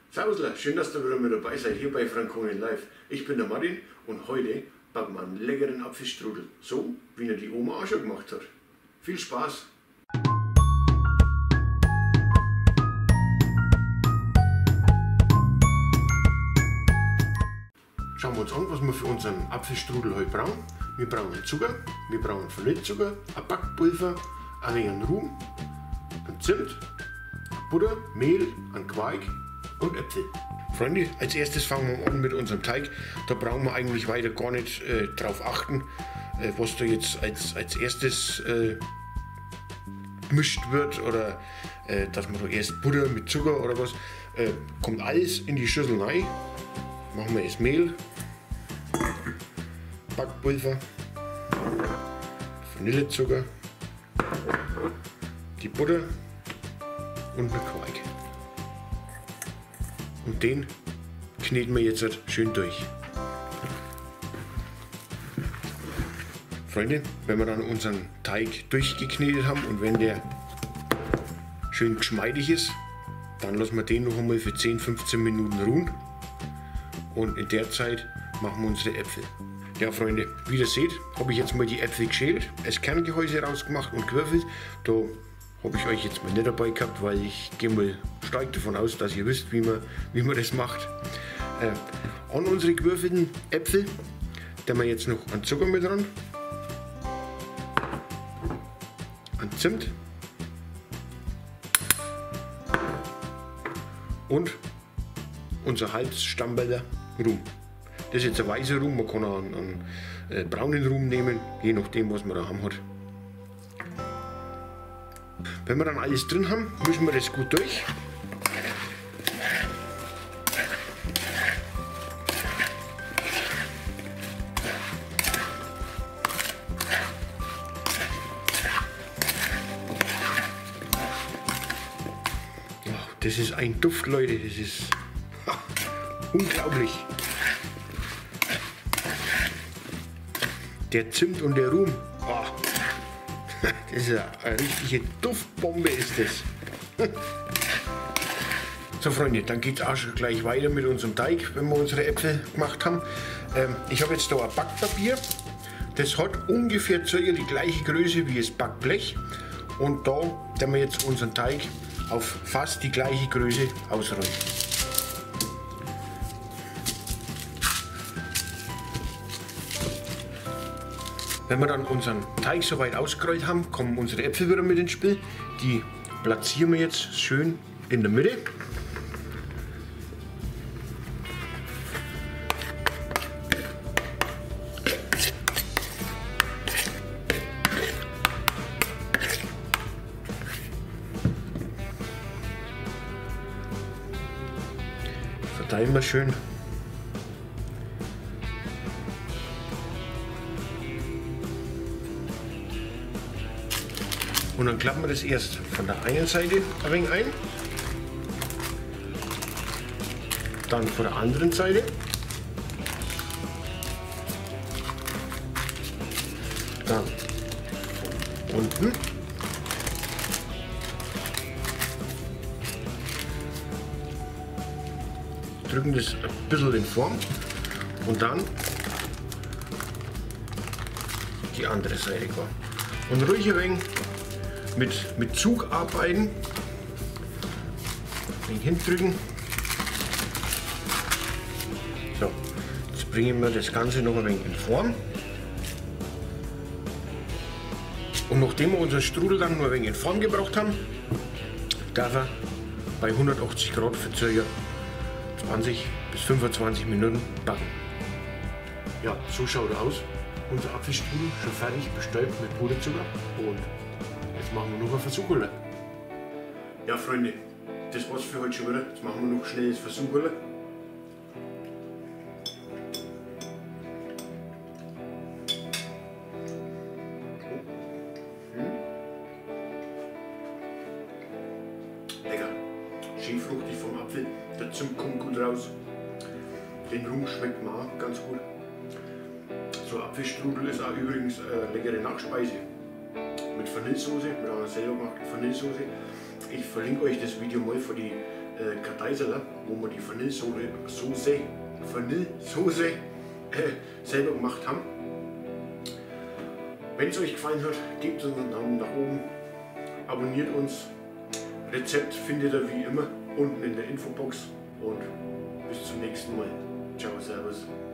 Servusler, schön, dass ihr wieder mit dabei seid hier bei Franconia Live. Ich bin der Martin und heute backen wir einen leckeren Apfelstrudel, so wie ihn die Oma auch schon gemacht hat. Viel Spaß! Schauen wir uns an, was wir für unseren Apfelstrudel heute brauchen. Wir brauchen Zucker, wir brauchen Vanillezucker, ein Backpulver, ein wenig Rum, ein Zimt, Butter, Mehl, ein Quark und Äpfel. Freunde, als erstes fangen wir an mit unserem Teig. Da brauchen wir eigentlich weiter gar nicht drauf achten, was da jetzt als erstes gemischt wird oder dass man da erst Butter mit Zucker oder was. Kommt alles in die Schüssel rein. Machen wir das Mehl, Backpulver, Vanillezucker, die Butter und den Quark. Und den kneten wir jetzt schön durch. Freunde, wenn wir dann unseren Teig durchgeknetet haben und wenn der schön geschmeidig ist, dann lassen wir den noch einmal für 10-15 Minuten ruhen. Und in der Zeit machen wir unsere Äpfel. Ja Freunde, wie ihr seht, habe ich jetzt mal die Äpfel geschält, das Kerngehäuse rausgemacht und gewürfelt. Da habe ich euch jetzt mal nicht dabei gehabt, weil ich gehe mal stark davon aus, dass ihr wisst, wie man das macht. An unsere gewürfelten Äpfel, da wir jetzt noch einen Zucker mit dran, ein Zimt und unser Halsstammbäller Rum. Das ist jetzt ein weißer Rum, man kann auch einen braunen Rum nehmen, je nachdem was man da haben hat. Wenn wir dann alles drin haben, mischen wir das gut durch. Ja, das ist ein Duft, Leute, das ist unglaublich. Der Zimt und der Rum, oh, das ist eine richtige Duftbombe ist das. So Freunde, dann geht es auch schon gleich weiter mit unserem Teig, wenn wir unsere Äpfel gemacht haben. Ich habe jetzt da ein Backpapier, das hat ungefähr circa die gleiche Größe wie das Backblech. Und da werden wir jetzt unseren Teig auf fast die gleiche Größe ausrollen. Wenn wir dann unseren Teig soweit ausgerollt haben, kommen unsere Äpfel wieder mit ins Spiel. Die platzieren wir jetzt schön in der Mitte. Verteilen wir schön. Und dann klappen wir das erst von der einen Seite ein wenig ein, dann von der anderen Seite, dann unten, drücken das ein bisschen in Form und dann die andere Seite. Und ruhig ein wenig mit Zug arbeiten, hindrücken. So, jetzt bringen wir das Ganze noch ein wenig in Form. Und nachdem wir unseren Strudel dann noch ein wenig in Form gebracht haben, darf er bei 180 Grad für ca. 20 bis 25 Minuten backen. Ja, so schaut er aus. Unser Apfelstrudel schon fertig bestäubt mit Puderzucker und jetzt machen wir noch ein Versucherl. Ja Freunde, das war's für heute schon wieder. Jetzt machen wir noch schnell das Versucherl. Lecker. Schön fruchtig vom Apfel. Der Zimt kommt gut raus. Den Rum schmeckt mir auch ganz gut. So Apfelstrudel ist auch übrigens eine leckere Nachspeise. Mit Vanillesoße, mit einer selber gemachten Vanillesoße. Ich verlinke euch das Video mal für die Karteiseler, wo wir die Vanillesoße selber gemacht haben. Wenn es euch gefallen hat, gebt uns einen Daumen nach oben, abonniert uns. Rezept findet ihr wie immer unten in der Infobox und bis zum nächsten Mal. Ciao, servus.